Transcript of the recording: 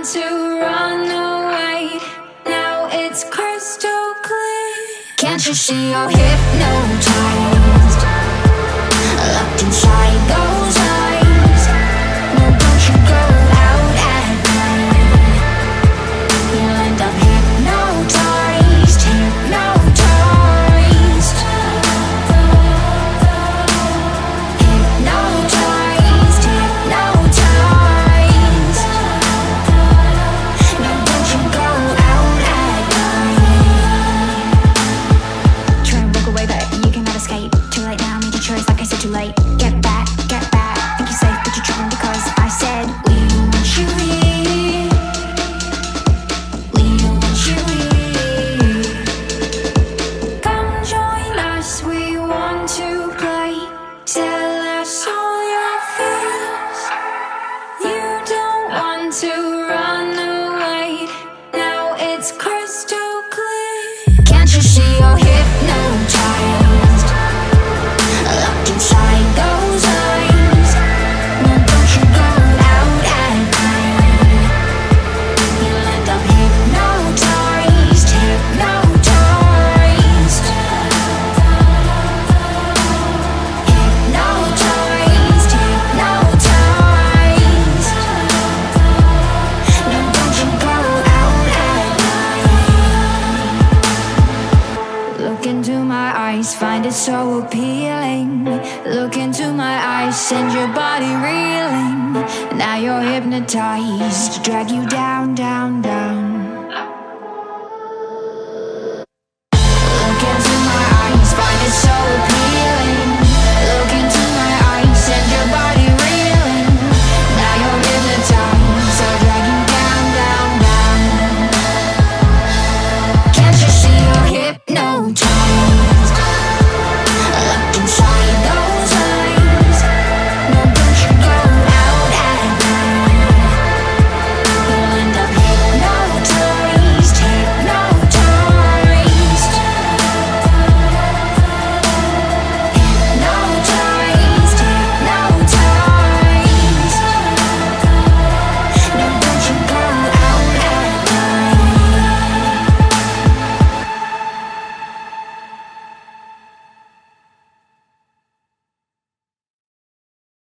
want to run away. Now it's crystal clear. Can't you see you're hypnotized? Locked inside those eyes. No, don't you go out at night. You'll end up hypnotized, hypnotized, hypnotized, hypnotized. No, don't you go out at night. Try and walk away, but you cannot escape. Too late now, made your choice, like I said, too late. Get back, think you're safe, but you're tripping because I said we don't want you here. We don't want you here. Come join us, we want to play. Tell us all your fears. You don't want to run away. Now it's crystal clear. Can't you see you're hypnotized? Locked inside those eyes. No, don't you go out at night. You'll end up hypnotized, hypnotized, hypnotized, hypnotized. No, don't you go out at night. Look into my eyes, find it so appealing. Look into my eyes, send your body reeling. Now you're hypnotized, drag you down, down, down.